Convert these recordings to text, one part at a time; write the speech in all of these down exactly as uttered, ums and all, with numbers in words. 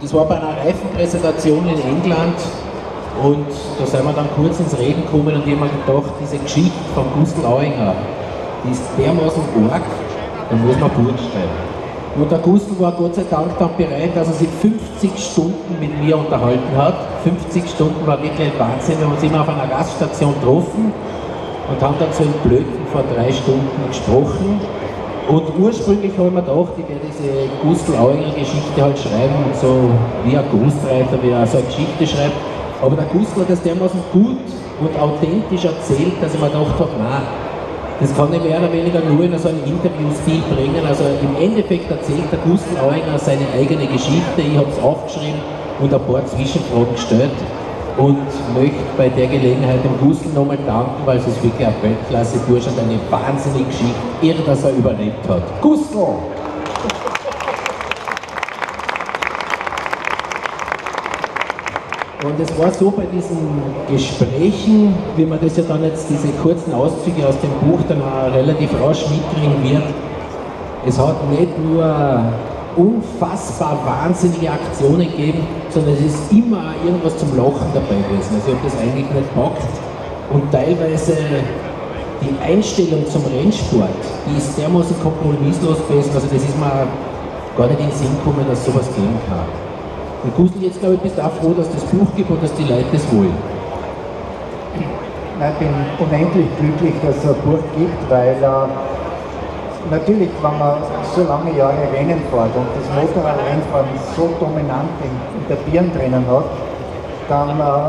Das war bei einer Reifenpräsentation in England und da sind wir dann kurz ins Reden gekommen und ich habe mir gedacht, diese Geschichte von Gustl Auinger, die ist dermaßen arg, da muss man Buch schreiben. Und der Gustl war Gott sei Dank dann bereit, dass er sich fünfzig Stunden mit mir unterhalten hat. fünfzig Stunden war wirklich ein Wahnsinn. Wir haben uns immer auf einer Gaststation getroffen und haben dann so in Blöcken vor drei Stunden gesprochen. Und ursprünglich habe ich mir gedacht, ich werde diese Gustl Auinger Geschichte halt schreiben, so wie ein Ghostwriter, wie er so eine Geschichte schreibt. Aber der Gustl hat das dermaßen gut und authentisch erzählt, dass ich mir gedacht habe, nein, das kann ich mehr oder weniger nur in so einem Interviewstil bringen. Also im Endeffekt erzählt der Gustl Auinger seine eigene Geschichte. Ich habe es aufgeschrieben und ein paar Zwischenfragen gestellt und möchte bei der Gelegenheit dem Gustl nochmal danken, weil es ist wirklich ein Weltklasse-Bursch und eine wahnsinnige Geschichte. Irre, dass er überlebt hat. Gustl! Und es war so bei diesen Gesprächen, wie man das ja dann jetzt, diese kurzen Auszüge aus dem Buch dann auch relativ rasch mitkriegen wird, es hat nicht nur unfassbar wahnsinnige Aktionen gegeben, sondern es ist immer auch irgendwas zum Lachen dabei gewesen. Also ich habe das eigentlich nicht gepackt. Und teilweise die Einstellung zum Rennsport, die ist dermaßen kompromisslos gewesen, also das ist mir gar nicht in den Sinn gekommen, dass sowas geben kann. Und Gustl, jetzt glaube ich, bist du auch froh, dass das Buch gibt und dass die Leute das wollen. Ich bin unendlich glücklich, dass es ein Buch gibt, weil äh, natürlich, wenn man so lange Jahre Rennen fährt und das Motorradrennfahren so dominant in, in der Birne drinnen hat, dann äh,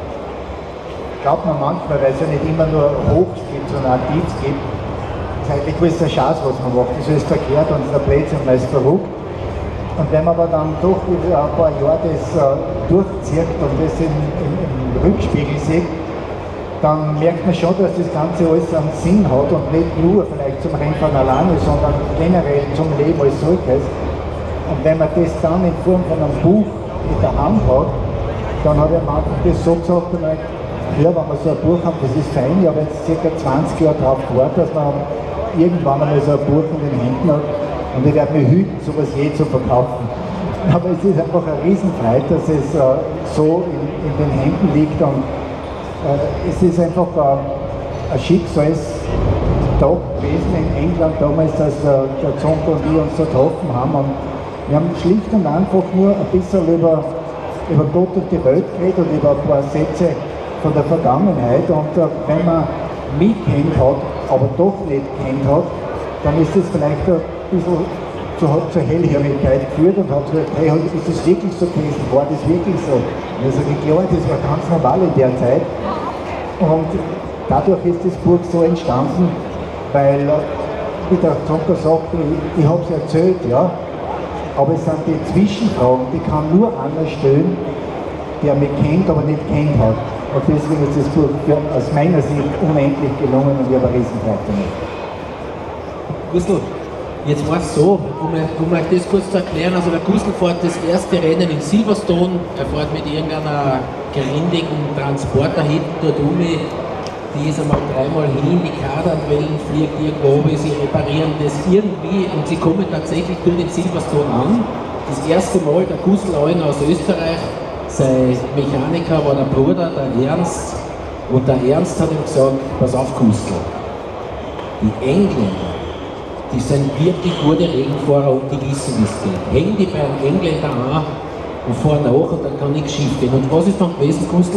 glaubt man manchmal, weil es ja nicht immer nur Hochs gibt, sondern auch Tiefs gibt, ist eigentlich alles der Schatz, was man macht. Das ist verkehrt und der Blödsinn, man ist verrückt. Und wenn man aber dann doch über ein paar Jahre das äh, durchzieht und das in, in, im Rückspiegel sieht, dann merkt man schon, dass das Ganze alles einen Sinn hat und nicht nur vielleicht zum Rennfahren alleine, sondern generell zum Leben als solches. Und wenn man das dann in Form von einem Buch in der Hand hat, dann habe ich am Anfang das so gesagt, ja, wenn wir so ein Buch haben, das ist fein, ich habe jetzt ca. zwanzig Jahre darauf gewartet, dass man irgendwann einmal so ein Buch in den Händen hat. Und ich werde mich hüten, sowas je zu verkaufen. Aber es ist einfach ein Riesenfreude, dass es äh, so in, in den Händen liegt. Und äh, es ist einfach äh, ein Schicksalstag gewesen in England damals, dass äh, der Zonko und ich uns da getroffen haben. Und wir haben schlicht und einfach nur ein bisschen über, über Gott und die Welt geredet und über ein paar Sätze von der Vergangenheit. Und äh, wenn man mich kennt hat, aber doch nicht kennt hat, dann ist es vielleicht ein bisschen zu, zur Hellhörigkeit geführt und hat gesagt, hey, ist das wirklich so gewesen? War das wirklich so? Und ich sage, klar, das war ganz normal in der Zeit. Und dadurch ist das Buch so entstanden, weil, wie der Zonko sagt, ich, ich habe es erzählt, ja, aber es sind die Zwischenfragen, die kann nur einer stellen, der mich kennt, aber nicht kennt hat. Und deswegen ist das Buch für, aus meiner Sicht unendlich gelungen und ich habe eine Riesenfreude damit. Gustl, jetzt war es so, um, um euch das kurz zu erklären, also der Gustl fährt das erste Rennen in Silverstone, er fährt mit irgendeiner gerindigen Transporter hinten dort um, die ist einmal dreimal hin, die Kardanwellen fliegt irgendwo, sie reparieren das irgendwie und sie kommen tatsächlich dort in Silverstone an. Das erste Mal der Gustl Auinger aus Österreich, sein Mechaniker war der Bruder, der Ernst, und der Ernst hat ihm gesagt, pass auf Gustl, die Engländer, die sind wirklich gute Regenfahrer und die wissen, wie es geht. Hängen die beim Engländer an und fahren nach und dann kann nichts schief gehen. Und was ist dann gewesen, Gustl?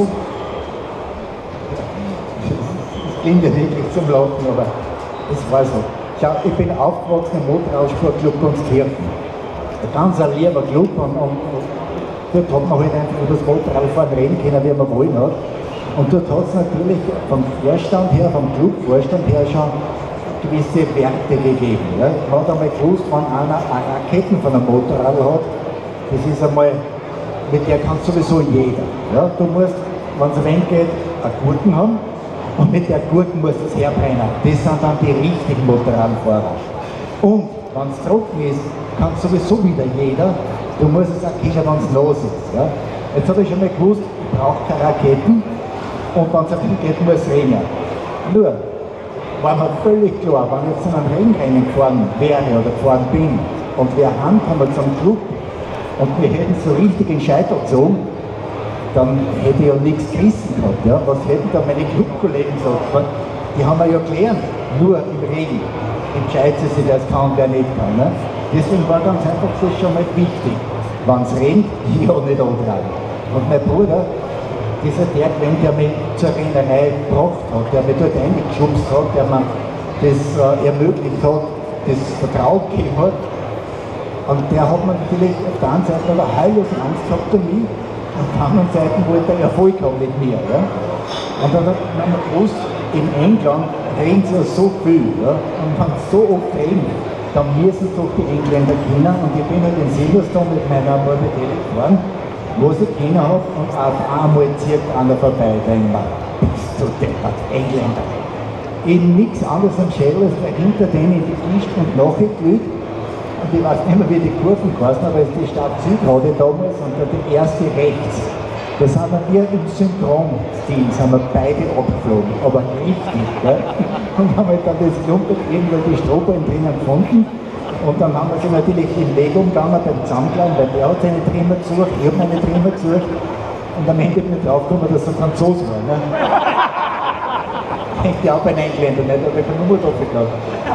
Das klingt ja wirklich zum Lachen, aber das war so. Schau, ich bin aufgewachsen im Motorradsportclub Gunskirchen. Ein ganz ein lieber Club und, und, und dort hat man halt einfach über das Motorradfahren reden können, wie man wollen hat. Und dort hat es natürlich vom Vorstand her, vom Clubvorstand her schon gewisse Werte gegeben. Ja. Man hat einmal gewusst, wenn einer eine Raketen von einem Motorrad hat, das ist einmal, mit der kann sowieso jeder. Ja. Du musst, wenn es reingeht, eine Gurten haben und mit der Gurten musst du es herbrennen. Das sind dann die richtigen Motorradfahrer. Und wenn es trocken ist, kann sowieso wieder jeder. Du musst es auch kennen, wenn es los ist. Ja. Jetzt habe ich schon mal gewusst, ich brauche keine Raketen und wenn es reingeht, muss es regnen. Nur, war mir völlig klar, wenn ich jetzt in einem Rennrennen gefahren wäre oder gefahren bin und wir heimkommen zum Club und wir hätten so richtig in Scheitel gezogen, dann hätte ich ja nichts gerissen gehabt. Ja? Was hätten da meine Clubkollegen gesagt? Die haben wir ja gelernt, nur im Regen entscheidet sie sich, wer es kann und wer nicht kann. Ne? Deswegen war ganz einfach das schon mal wichtig. Wenn es regnet, ja nicht antragen. Und mein Bruder, dieser der, der mich zur Rennerei gebracht hat, der mich dort eingeschubst hat, der mir das äh, ermöglicht hat, das Vertrauen gegeben hat. Und der hat mir natürlich auf der einen Seite aber heillos Angst gehabt um mich, und auf der anderen Seite wollte er Erfolg haben mit mir. Ja? Und dann hat man gewusst, in England reden sie so viel. Ja? Und wenn sie so oft reden, dann müssen doch die Engländer kennen. Und ich bin halt in Silverstone mit meiner Morbidelli gefahren, wo ich kennen habe, und auf einmal zieht einer vorbei, denkt man, bist du der Engländer. In nichts anderes am Schädel, als hinter denen in die Kiste und nachher glüht. Und ich weiß nicht mehr, wie die Kurven geheißen, aber es ist die Stadt Südrade damals und die erste rechts. Da sind wir im Synchronstil, sind wir beide abgeflogen, aber richtig. Gell? Und haben halt dann das Klumpert irgendwo die Strohballen drinnen gefunden. Und dann haben wir sie natürlich im Weg umgegangen beim Zusammenklauen, weil der hat seine Trimmer gesucht, ich habe meine Trimmer gesucht. Und am Ende bin ich draufgekommen, dass er Franzose war. Ne? Hängt ja auch bei den Engländern, nicht? Aber ich habe nur dafür gehabt.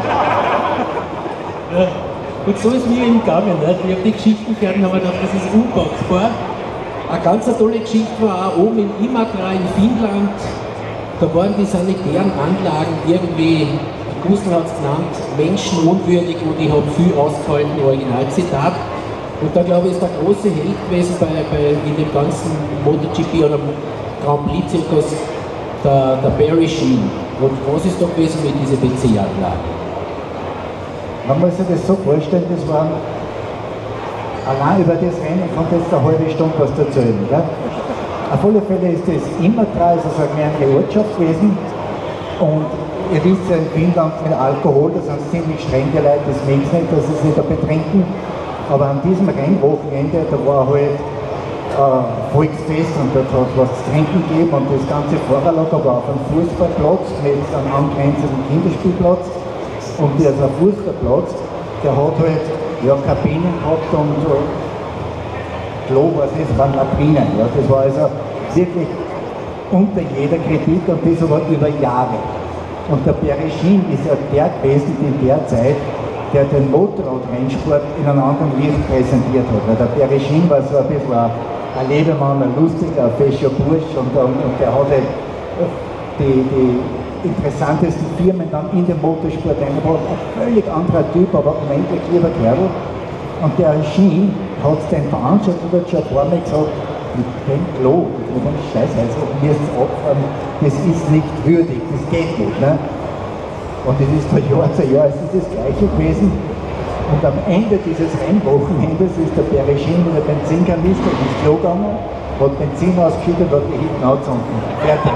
Ja. Und so ist mir eben gegangen. Nicht? Ich habe die Geschichten gehört und habe gedacht, das ist unpackbar. Eine ganz tolle Geschichte war auch oben in Imatra in Finnland. Da waren die sanitären Anlagen irgendwie, Gustl hat es genannt, menschenunwürdig und ich habe viel ausgehalten, Originalzitat. Und da glaube ich ist der große Held gewesen bei, bei, in dem ganzen MotoGP oder Grand Prix-Zirkus der, der Barry Sheene. Und was ist da gewesen mit diesen W C-Anlagen? Man muss sich das so vorstellen, das waren allein über das Rennen kommt jetzt eine halbe Stunde was erzählen. Ja? Auf alle Fälle ist das Imatra, also so eine kleine Ortschaft gewesen. Und ihr wisst ja in Finnland mit Alkohol, da sind ziemlich streng die Leute, das mögen sie nicht, dass sie sich da betrinken. Aber an diesem Rennwochenende, da war halt äh, Volksfest und dort hat es was zu trinken gegeben und das ganze Fahrerlager war auf einem Fußballplatz mit einem angrenzenden Kinderspielplatz. Und dieser Fußballplatz, der hat halt ja, Kabinen gehabt und so Klo, was ist, waren Latrinen. Ja. Das war also wirklich unter jeder Kritik und das aber über Jahre. Und der Barry Sheene ist ja der gewesen in der Zeit, der den Motorradrennsport in einem anderen Licht präsentiert hat. Weil der Barry Sheene war so ein bisschen ein Lebemann, ein lustiger, ein fescher Bursch und, und, und der hat halt die, die interessantesten Firmen dann in den Motorsport eingebracht. Ein völlig anderer Typ, aber unendlich lieber Kerl. Und der Sheene hat es den Veranstalter schon ein paar Mal gesagt, mit dem Klo, mit dem Scheiß, also mir ist es abfahren, das ist nicht würdig, das geht nicht. Ne? Und das ist von Jahr zu Jahr, es ist das Gleiche gewesen. Und am Ende dieses Rennwochenendes ist der Barry Sheene mit der Benzinkanister ins Klo gegangen, hat Benzin ausgeschüttet und hat die hinten angezündet. Fertig.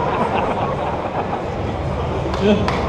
Ja.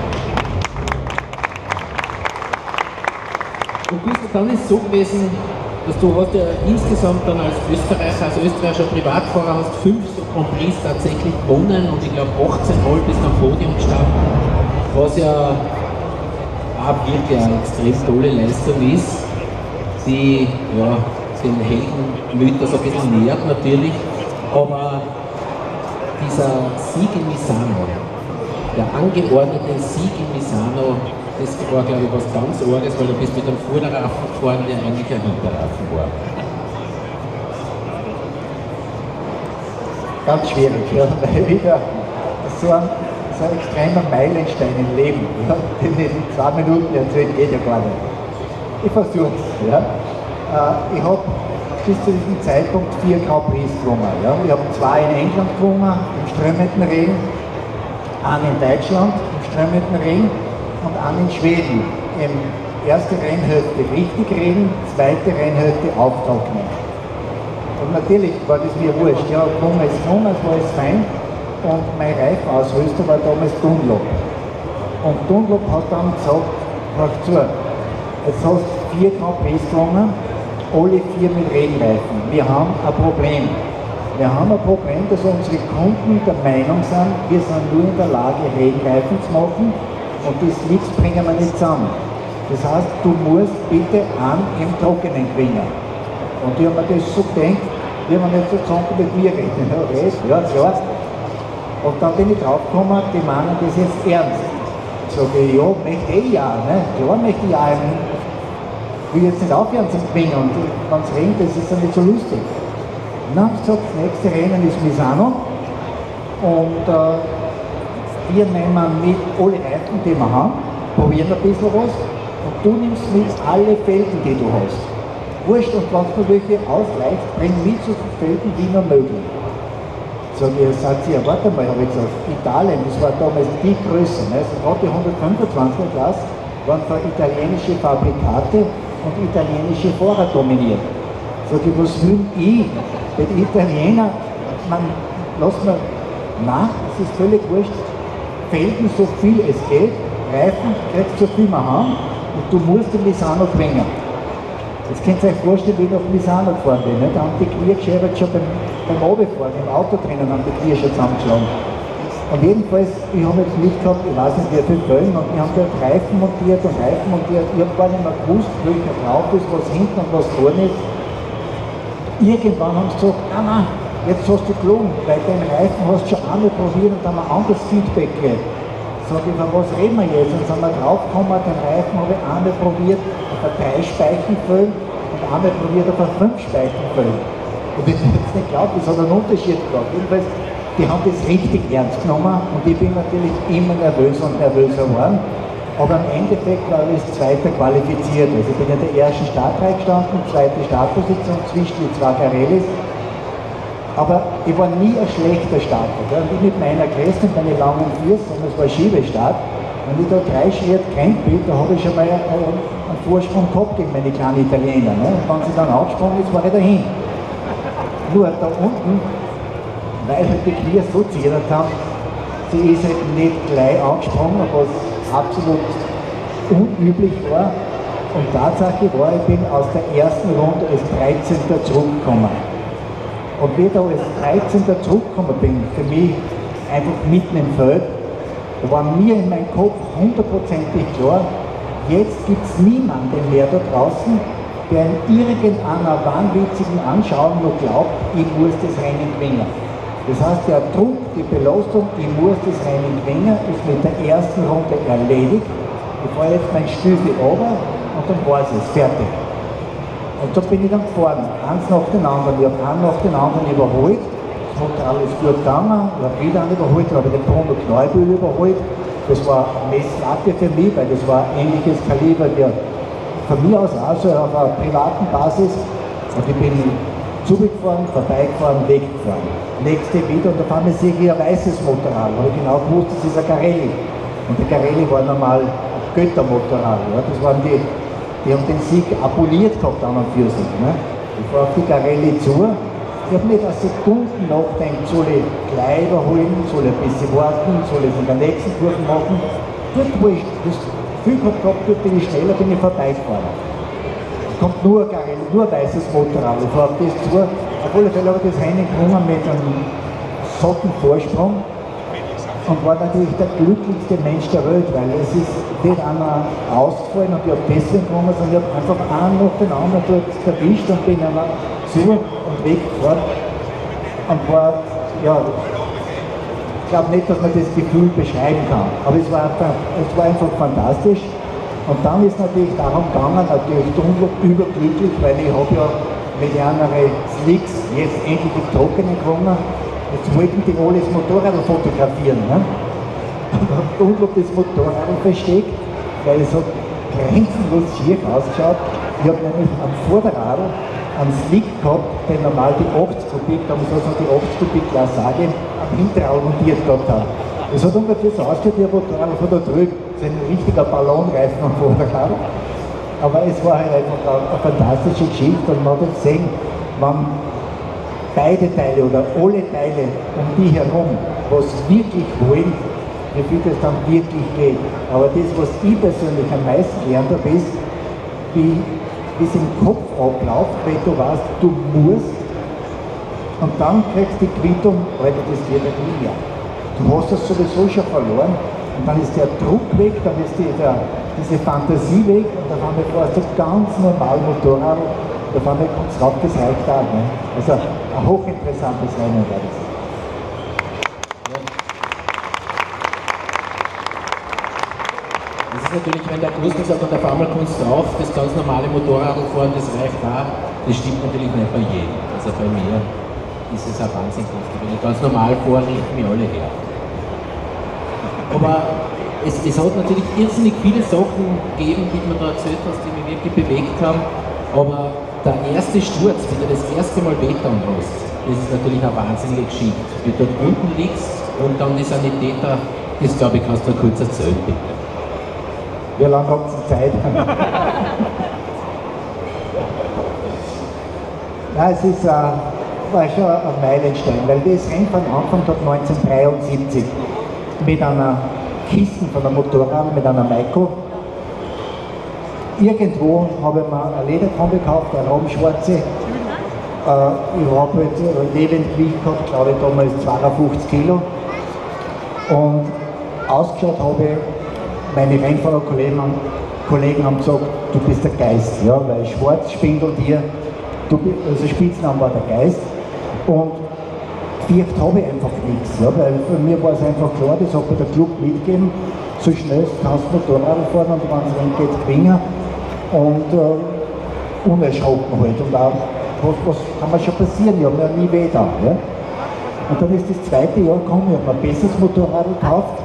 Und Gustl, dann ist es so gewesen, dass du hast ja insgesamt dann als Österreicher, als österreichischer Privatfahrer hast fünf so Grand Prix tatsächlich gewonnen und ich glaube achtzehn Mal bist am Podium gestanden, was ja auch wirklich eine extrem tolle Leistung ist, die ja, den Heldenmythos ein bisschen nährt natürlich, aber dieser Sieg in Misano, der angeordnete Sieg in Misano, das war, glaube ich, was ganz Arges, weil du bist mit einem Vorderraffen gefahren, der eigentlich ein Hinterraffen war. Ganz schwierig, ja, weil wieder so ein, so ein extremer Meilenstein im Leben, ja, den in zwei Minuten erzählen geht ja gar nicht. Ich versuche es. Ja. Äh, ich habe bis zu diesem Zeitpunkt vier Grand Prix gewonnen. Ja. Ich habe zwei in England gewonnen, im strömenden Regen, einen in Deutschland, im strömenden Regen, und einen in Schweden. Im ersten Rennhälfte richtig Regen, zweite Rennhälfte auftrocknen. Und natürlich war das mir wurscht. Ja, gewonnen ist gewonnen, es war alles fein. Und mein Reifenausrüster war damals Dunlop. Und Dunlop hat dann gesagt, mach zu, jetzt hast du vier Grand Prix gewonnen, alle vier mit Regenreifen. Wir haben ein Problem. Wir haben ein Problem, dass unsere Kunden der Meinung sind, wir sind nur in der Lage, Regenreifen zu machen. Und das Licht bringen wir nicht zusammen. Das heißt, du musst bitte an im Trockenen gewinnen. Und die haben mir das so gedacht, die haben nicht so zusammen mit mir reden. Ja, red, ja, klar. Und dann bin ich draufgekommen, die meinen das jetzt ernst. Sag ich, ja, möchte ich ja, ne? Klar möchte ich ja. Ich will jetzt nicht aufhören zu gewinnen und wenn es regnet, das ist ja nicht so lustig. Dann haben sie gesagt, das nächste Rennen ist Misano und äh, wir nehmen mit alle Reifen, die wir haben, probieren ein bisschen was und du nimmst mit alle Felgen, die du hast. Wurscht, und wenn du welche ausreicht, bring mit so viele Felgen wie nur möglich. Sag ich, sagt sie, ja, warte mal, habe ich gesagt, Italien, das war damals die Größe, ne? Also gerade die hundertfünfundzwanziger Klasse waren für italienische Fabrikate und italienische Fahrer dominiert. Sag ich, was will ich mit Italienern, man, lass mal, nein, es ist völlig wurscht, Felgen so viel es geht, Reifen kriegst so viel wir haben und du musst in Misano gewinnen. Jetzt könnt ihr euch vorstellen, wie ich nach Misano gefahren bin. Ne? Da haben die Knie geschert schon beim, beim Runterfahren, im Auto drinnen haben die Knie schon zusammengeschlagen. Und jedenfalls, ich habe jetzt mitgehabt, ich weiß nicht wie viele Fällen, und wir haben dort Reifen montiert und Reifen montiert. Ich habe gar nicht mehr gewusst, welcher drauf ist, was hinten und was vorne ist. Irgendwann haben sie gesagt, nein, nein, jetzt hast du gelogen, weil den Reifen hast du schon einmal probiert und dann haben wir ein anderes Feedback gegeben. Sag ich, von was reden wir jetzt? Und sind wir draufgekommen, den Reifen habe ich einmal probiert auf ein drei Speichenföhn und einmal probiert auf ein fünf Speichenföhn. Und ich habe jetzt nicht geglaubt, das hat einen Unterschied gehabt. Jedenfalls, die haben das richtig ernst genommen und ich bin natürlich immer nervöser und nervöser geworden. Aber im Endeffekt war ich als Zweiter qualifiziert. Also ich bin in der ersten Startreihe gestanden, zweite Startposition zwischen die zwei Carellis. Aber ich war nie ein schlechter Starter. Und ich mit meiner Größe und meinen langen Füßen, und es war ein Schiebestart, wenn ich da drei Schritte gerannt bin, da habe ich schon mal einen, einen Vorsprung gehabt gegen meine kleinen Italiener. Ne? Und wenn sie dann aufgesprungen ist, war ich dahin. Nur da unten, weil halt die Knie so zittert haben, sie ist halt nicht gleich angesprungen, was absolut unüblich war. Und Tatsache war, ich bin aus der ersten Runde als dreizehnter zurückgekommen. Und wie ich da als dreizehnter zurückgekommen bin, für mich einfach mitten im Feld, da war mir in meinem Kopf hundertprozentig klar, jetzt gibt es niemanden mehr da draußen, der in irgendeiner wahnwitzigen Anschauung noch glaubt, ich muss das Rennen gewinnen. Das heißt, der Druck, die Belastung, ich muss das Rennen gewinnen, ist mit der ersten Runde erledigt. Ich fahre jetzt mein Stiefel runter und dann war es, fertig. Und da bin ich dann gefahren, eins nach dem anderen. Ich habe einen nach dem anderen überholt. Es hat alles gut gegangen. Ich habe wieder einen überholt, ich habe den Bruno Kneubühl überholt. Das war eine Messlatte für mich, weil das war ein ähnliches Kaliber wie von mir aus auch so auf einer privaten Basis. Und ich bin zugefahren, vorbeigefahren, weggefahren. Nächste wieder und auf einmal sehe ich ein weißes Motorrad. Da habe ich genau gewusst, das ist ein Carelli. Und der Carelli war normal ein Göttermotorrad. Ja. Das waren die. Die haben den Sieg aboliert gehabt an und für sich. Ne? Ich fahre auf die Carelli zu. Ich habe nicht eine Sekunde nachdenkt, soll ich gleich überholen, soll ich ein bisschen warten, soll ich in der nächsten Kurve machen. Dort, wo ich das Gefühl gehabt habe, dort bin ich schneller, bin ich vorbeigefahren. Es kommt nur ein Carelli, nur ein weißes Motorrad. Ich fahre auf das zu. Auf alle Fälle habe ich das Rennen gewonnen mit einem satten Vorsprung. Und war natürlich der glücklichste Mensch der Welt, weil es ist nicht einer ausgefallen und ich habe deswegen gewonnen, sondern ich habe einfach einen nach dem anderen dort erwischt und bin einmal zu und weggefahren. Und war, ja, ich glaube nicht, dass man das Gefühl beschreiben kann, aber es war einfach, es war einfach fantastisch. Und dann ist natürlich darum gegangen, natürlich überglücklich, weil ich habe ja mit anderen Slicks jetzt endlich im Trockenen gewonnen. Jetzt wollten die alle das Motorrad fotografieren. Ne? Und ob das Motorrad versteckt, weil es hat grenzenlos schief ausgeschaut. Ich habe nämlich am Vorderrad einen Slick gehabt, der normal die achtzig Kubik, damals hat es noch die achtzig Kubik Lassage, am Hinterrad montiert gehabt hat. Es hat ungefähr so ausgeschaut wie ein Motorrad von da drüben. Das ist ein richtiger Ballonreifen am Vorderrad. Aber es war halt einfach eine, eine fantastische Geschichte und man hat gesehen, wenn beide Teile oder alle Teile um die herum, was wirklich wollen, wie viel das dann wirklich geht. Aber das, was ich persönlich am meisten gelernt habe, ist, wie es im Kopf abläuft, weil du weißt, du musst und dann kriegst du die Quittung, Alter, das wird nicht mehr. Du hast das sowieso schon verloren und dann ist der Druck weg, dann ist die, der, diese Fantasie weg und dann haben wir fährst du ganz normal Motorrad Da vorne kommt es rauf, das reicht auch. Ne? Also ein hochinteressantes Rennen war das. Das ist natürlich, wenn der Gustl sagt, und auf einmal kommst du drauf, das ganz normale Motorradfahren, das reicht auch, das stimmt natürlich nicht bei jedem. Also bei mir ist es auch wahnsinnig oft. Wenn ich ganz normal fahre, richten mich alle her. Aber es, es hat natürlich irrsinnig viele Sachen gegeben, die man da erzählt hast, die mich wirklich bewegt haben. Aber der erste Sturz, wie du das erste Mal Beton hast, das ist natürlich eine wahnsinnige Geschichte. Wie du dort unten liegst und dann die Sanitäter, das glaube ich, kannst du kurz erzählen, bitte. Wie lange habt ihr Zeit? Nein, es ist, äh, war schon ein Meilenstein, weil das Rennfahren angefangen hat neunzehnhundertdreiundsiebzig mit einer Kiste von einem Motorrad, mit einer Maiko. Irgendwo habe ich mir eine Lederkombi gekauft, eine rabenschwarze. Äh, ich habe halt Lebendgewicht gehabt, glaube ich damals zweiundfünfzig Kilo. Und ausgeschaut habe ich, meine Rennfahrerkollegen Kollegen haben gesagt, du bist der Geist, ja, weil schwarz, Spindeltier, du, also Spitzname war der Geist. Und gefürcht habe ich einfach nichts, ja, weil für mich war es einfach klar, das hat mir der Club mitgegeben, so schnell kannst du Motorrad fahren und wenn es rein geht, gewinnen. Und äh, unerschrocken halt. Und auch, was, was kann mir schon passieren, ich habe mir nie weh da. Ja. Und dann ist das zweite Jahr gekommen, ich habe mir ein besseres Motorrad gekauft.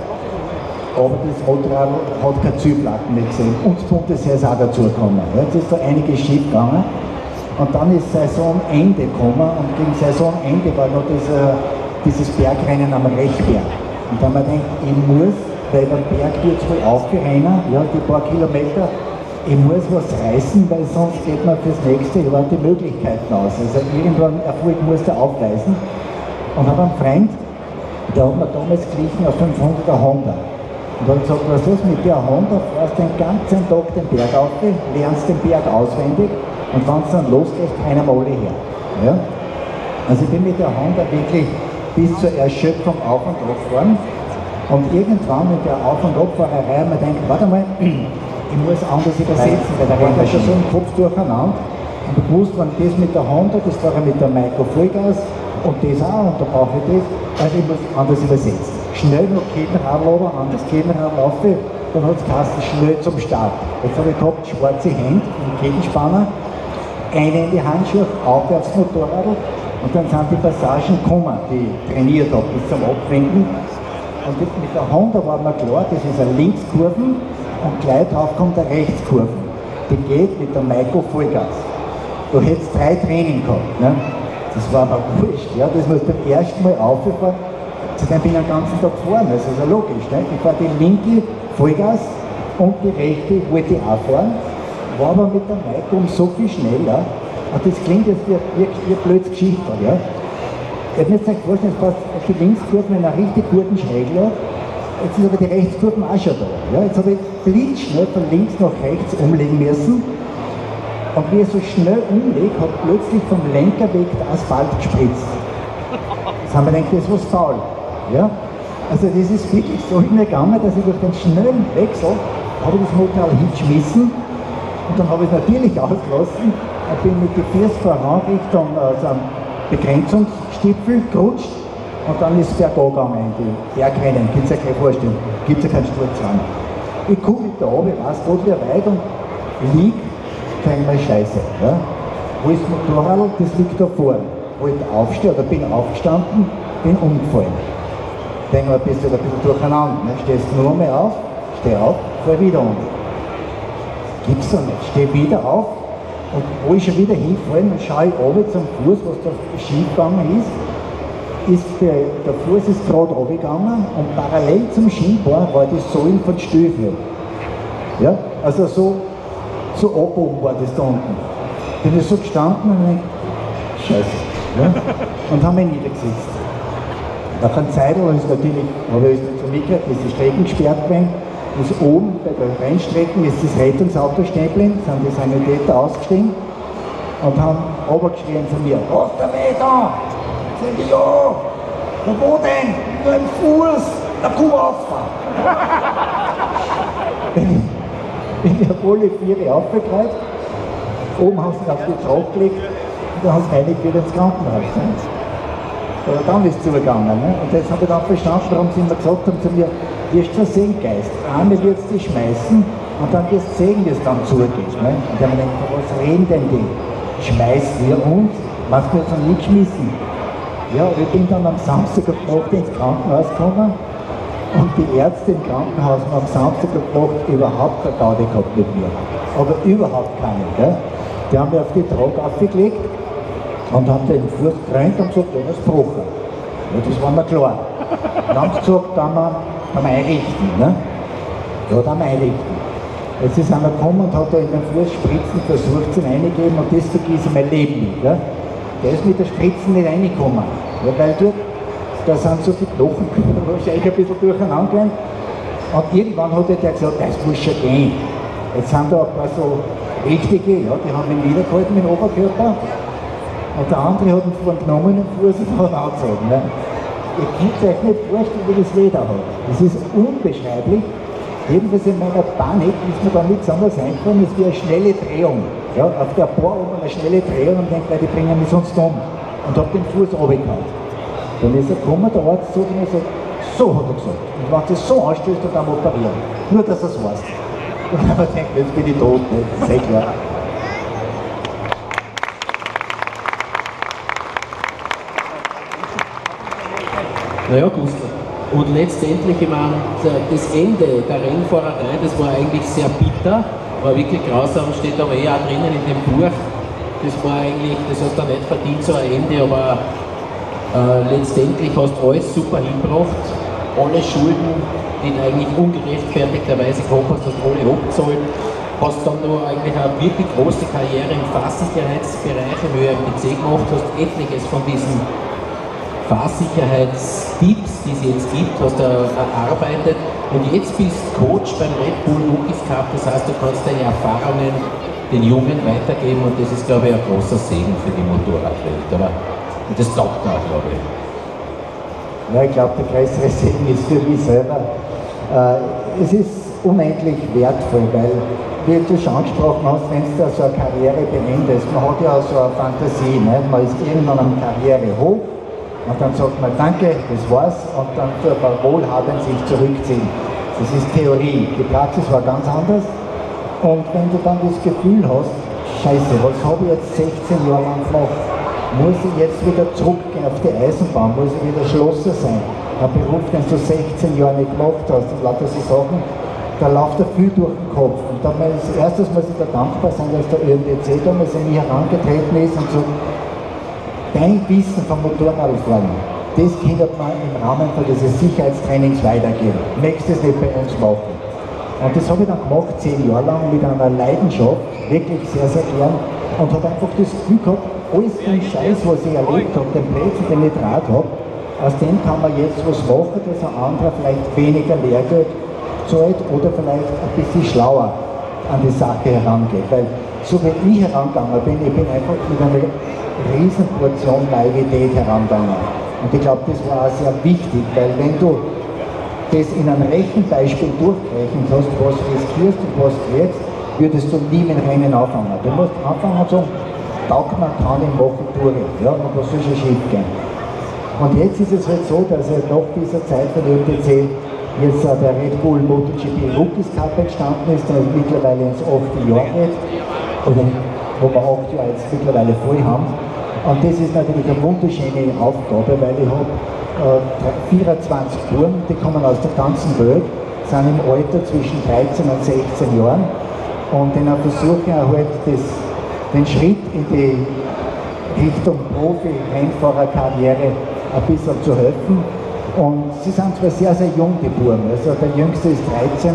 Aber das Motorrad hat keine Zielplatten mehr gesehen. Und das Bundesheer ist auch dazu gekommen. Jetzt ist da einiges schief gegangen. Und dann ist Saisonende gekommen und gegen Saisonende war noch diese, dieses Bergrennen am Rechberg. Und da haben wir gedacht, ich muss, weil beim Berg wird es wohl aufgerennen, ja, die paar Kilometer, ich muss was reißen, weil sonst geht man fürs nächste Jahr die Möglichkeiten aus. Also irgendwann Erfolg muss der aufweisen. Und habe einen Freund, der hat mir damals glichen auf fünfhunderter Honda. Und dann gesagt, was ist mit der Honda, fährst den ganzen Tag den Berg auf, lernst den Berg auswendig und wenn es dann losgeht, keiner mal alle her. Ja? Also ich bin mit der Honda wirklich bis zur Erschöpfung auf und ab gefahren und irgendwann mit der Auf- und Abfahrerei haben wir gedacht, warte mal, ich muss anders übersetzen, weil da war ja schon so im Kopf durcheinander. Und ich wusste, wenn das mit der Honda, das war ja mit der Maiko Vollgas und das auch, und da brauche ich das, also ich muss anders übersetzen. Schnell noch Kettenrad runter, an das Kettenrad laufe, dann hat es geheißen, schnell zum Start. Jetzt habe ich gehabt, schwarze Hände, einen Kettenspanner, eine in die Handschuhe, aufwärts Motorrad und dann sind die Passagen gekommen, die ich trainiert habe, bis zum Abwinken. Und mit der Honda war mir klar, das ist eine Linkskurven und gleich drauf kommt eine Rechtskurven. Die geht mit der Maiko Vollgas. Du hättest drei Training gehabt. Ne? Das war mir wurscht, ja? Das muss beim ersten Mal aufgefahren. Dann bin ich den ganzen Tag gefahren, das ist ja logisch. Ne? Ich fahre die linke Vollgas und die rechte wollte ich auch fahren, war aber mit der Maiko um so viel schneller. Und das klingt jetzt wie eine blöde Geschichte. Ja? Ich habe mir jetzt nicht vorstellen, dass die Linkskurven in einer richtig guten Schräglage, jetzt ist aber die Rechtskurven auch schon da. Ja? Jetzt habe ich blitzschnell von links nach rechts umlegen müssen. Und wie ich so schnell umlege, hat plötzlich vom Lenkerweg der Asphalt gespritzt. Jetzt haben wir gedacht, das ist was faul. Ja? Also das ist wirklich so hingegangen, dass ich durch den schnellen Wechsel habe ich das Motorrad hingeschmissen und dann habe ich es natürlich ausgelassen und bin mit den Füßen voran Richtung äh, so einem Begrenzungsstipfel gerutscht und dann ist es bergab gegangen in die Bergrennen. Gibt es ja keine Vorstellung, gibt es ja keinen Sturzrahmen. Ich gucke da oben, ich weiß Gott wie weit und liege, denke mir Scheiße. Ja? Wo ist das Motorrad? Das liegt da vorne. Wollte aufstehen oder bin aufgestanden, bin umgefallen. Denke mir, bist du da ein bisschen durcheinander. Ne? Stehst du nur mehr auf, steh auf, fall wieder um. Gibt's doch nicht. Steh wieder auf und wo ich schon wieder hinfallen, dann schaue ich runter zum Fuß, was da schief gegangen ist. ist der, der Fuß ist gerade runtergegangen und parallel zum Schienbein war die Sohlen von Stiefel. Ja? Also so, so abgehoben war das da unten. Bin ich so gestanden und denke, Scheiße. Ja? Und haben mich niedergesetzt. Nach einer Zeit ist natürlich, habe ich es nicht so mitgekriegt, ist die Strecken gesperrt gewesen. Ist oben bei der Rennstrecken ist das Rettungsauto stehen geblieben, sind die Sanitäter ausgestiegen und haben runtergeschrien von mir, was der weh da? Sag ich, ja, na wo denn? Nur im Fuß, na komm auffahren. bin, ich, bin ich auf alle Viere aufgekreuzt Oben haben sie ihn auf die Trage gelegt und dann haben sie reinig wieder ins Krankenhaus. Ne? Oder dann ist es zugegangen. Ne? Und jetzt habe ich dann verstanden, warum sie immer gesagt haben zu mir, wirst du sehen, Geist. Einmal wird es dich schmeißen und dann wirst du sehen, wie es dann zugeht. Ne? Und dann habe ich gedacht, was reden denn die? Schmeißt wir uns? Was wir jetzt noch nicht geschmissen? Ja, ich bin dann am Samstag auf Nacht ins Krankenhaus gekommen und die Ärzte im Krankenhaus haben am Samstag auf Nacht überhaupt keine Gaudi gehabt mit mir. Aber überhaupt keine. Gell? Die haben mich auf die Trage aufgelegt und haben den Fuß gekrönt und gesagt, ja, das ist gebrochen. Ja, das war mir klar. Dann haben sie gesagt, dann wir, dann wir einrichten. Ne? Ja, dann wir einrichten. Jetzt ist einer gekommen und hat da in den Fuß Spritzen versucht zu reingeben und das vergieße ich mein Leben nicht. Gell? Der ist mit der Spritze nicht reingekommen. Ja, weil dort, da sind so viele Knochen wahrscheinlich ein bisschen durcheinander gegangen. Und irgendwann hat der gesagt, das muss schon gehen. Jetzt sind da ein paar so richtige, ja, die haben ihn wiedergehalten mit dem Oberkörper. Und der andere hat ihn vor den genommenen Fuß und hat angezogen. Ne? Ihr könnt euch nicht vorstellen, wie das Leder hat. Das ist unbeschreiblich. Jedenfalls in meiner Panik ist mir da nichts anderes eingefallen, als wie eine schnelle Drehung. Ja, auf der Bar oben eine schnelle Drehung und denkt, die bringen mich sonst um. Und hab den Fuß runtergehauen. Dann ist er gekommen, der Arzt sagt mir so, so hat er gesagt. Und wenn das so anstößt, dann operieren. Nur, dass er es weiß. Und dann habe ich gedacht, jetzt bin ich tot, ne? Das ist eh klar. Naja, Gustl. Und letztendlich, ich meine, das Ende der Rennfahrerei, das war eigentlich sehr bitter, war wirklich grausam, steht aber eh auch drinnen in dem Buch. Das war eigentlich, das hast du nicht verdient, so ein Ende, aber äh, letztendlich hast du alles super hingebracht. Alle Schulden, die du eigentlich ungerechtfertigterweise gehabt hast, hast du alle abgezahlt. Hast dann noch eigentlich eine wirklich große Karriere im Fahrsicherheitsbereich im Ö M P C gemacht, hast etliches von diesen Fahrsicherheitstipps, die es jetzt gibt, hast du erarbeitet und jetzt bist du Coach beim Red Bull Rookies Cup, das heißt, du kannst deine Erfahrungen den Jungen weitergeben und das ist, glaube ich, ein großer Segen für die Motorradwelt, oder? Und das taugt auch, glaube ich. Ja, ich glaube, der größere Segen ist für mich selber. Äh, es ist unendlich wertvoll, weil, wie du schon angesprochen hast, wenn du so eine Karriere beendest, man hat ja auch so eine Fantasie, ne? Man ist irgendwann am Karriere hoch. Und dann sagt man, danke, das war's, und dann tut man wohlhabend sich zurückziehen. Das ist Theorie. Die Praxis war ganz anders. Und wenn du dann das Gefühl hast, scheiße, was habe ich jetzt sechzehn Jahre lang gemacht? Muss ich jetzt wieder zurückgehen auf die Eisenbahn? Muss ich wieder Schlosser sein? Ein Beruf, den du sechzehn Jahre nicht gemacht hast, und lauter so Sachen, da läuft da viel durch den Kopf. Und dann als erstes muss ich da dankbar sein, dass der Ö M P C damals an mich herangetreten ist und so, dein Wissen vom Motorradfahren, das kann man im Rahmen von dieses Sicherheitstrainings weitergeben. Möchtest du das nicht bei uns machen? Und das habe ich dann gemacht, zehn Jahre lang, mit einer Leidenschaft, wirklich sehr, sehr gern. Und habe einfach das Gefühl gehabt, alles den Scheiß, was ich erlebt habe, den Blödsinn, den ich draht habe, aus dem kann man jetzt was machen, dass ein anderer vielleicht weniger Lehrgeld zahlt oder vielleicht ein bisschen schlauer an die Sache herangeht. Weil so wie ich herangegangen bin, ich bin einfach mit einer Riesenportion Naivität herangegangen. Und ich glaube, das war auch sehr wichtig, weil wenn du das in einem Rechenbeispiel durchrechnen hast, was riskierst und was kriegst, würdest du nie mit Rennen anfangen. Du musst anfangen und sagen, taugt man, kann ich machen, tue ich. Ja, und was soll schon schief gehen? Und jetzt ist es halt so, dass halt nach dieser Zeit von Ö M P C jetzt uh, der Red Bull MotoGP Rookies Cup entstanden ist, der mittlerweile ins achte Jahr geht, oder wo wir acht Jahre jetzt mittlerweile voll haben. Und das ist natürlich eine wunderschöne Aufgabe, weil ich habe äh, vierundzwanzig Buben, die kommen aus der ganzen Welt, sind im Alter zwischen dreizehn und sechzehn Jahren und denen versuche ich halt das, den Schritt in die Richtung Profi-Rennfahrerkarriere ein bisschen zu helfen. Und sie sind zwar sehr, sehr jung, die Buben, also der Jüngste ist dreizehn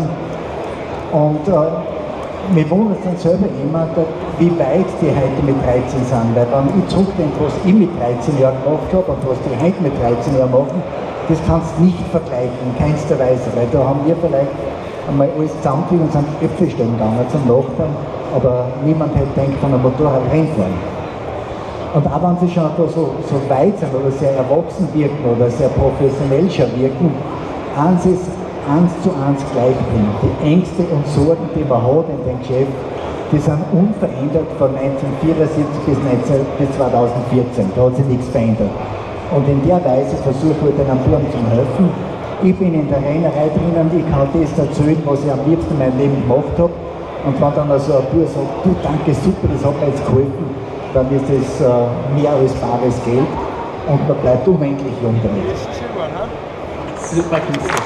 und äh, mir wundert dann selber immer, wie weit die heute mit dreizehn sind, weil wenn ich zurückdenke, was ich mit dreizehn Jahren gemacht habe und was die heute mit dreizehn Jahren machen, das kannst du nicht vergleichen, in keinster Weise, weil da haben wir vielleicht einmal alles zusammengelegt und sind Äpfelstellen gegangen zum Nachbarn, aber niemand hätte gedacht von einem Motorradrennfahren. Und auch wenn sie schon so, so weit sind oder sehr erwachsen wirken oder sehr professionell schon wirken, eins ist eins zu eins gleich bin. Die Ängste und Sorgen, die man hat in dem Geschäft, die sind unverändert von neunzehnhundertvierundsiebzig bis, neunzehn, bis zweitausendvierzehn, da hat sich nichts verändert. Und in der Weise versuche ich den Buben zu helfen. Ich bin in der Rennerei drinnen, ich kann das erzählen, was ich am liebsten in meinem Leben gemacht habe. Und wenn dann also ein Bub sagt, du danke, super, das hat mir jetzt geholfen, dann ist das äh, mehr als bares Geld und man bleibt unendlich jung damit. Super Künstler.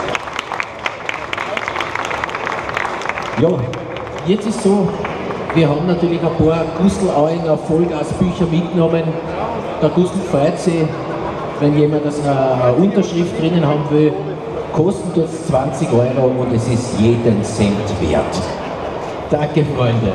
Ja, jetzt ist so, wir haben natürlich ein paar Gustl-Auinger Vollgasbücher mitgenommen. Der Gustl freut sich, wenn jemand das eine Unterschrift drinnen haben will, kosten tut es zwanzig Euro und es ist jeden Cent wert. Danke, Freunde.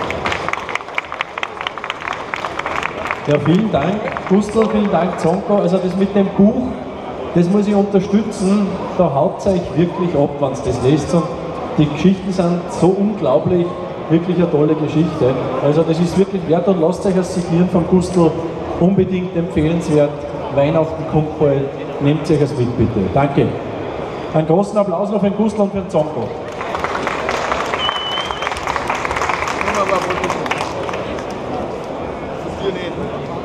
Ja, vielen Dank, Gustl, vielen Dank, Zonko. Also das mit dem Buch, das muss ich unterstützen. Da haut es euch wirklich ab, wenn ihr das lest. Und die Geschichten sind so unglaublich, wirklich eine tolle Geschichte. Also das ist wirklich wert und lasst euch das Signieren von Gustl unbedingt empfehlenswert. Weihnachten kommt bald, nehmt euch das mit bitte. Danke. Einen großen Applaus noch für den Gustl und für den Zonko. Das ist hier nicht.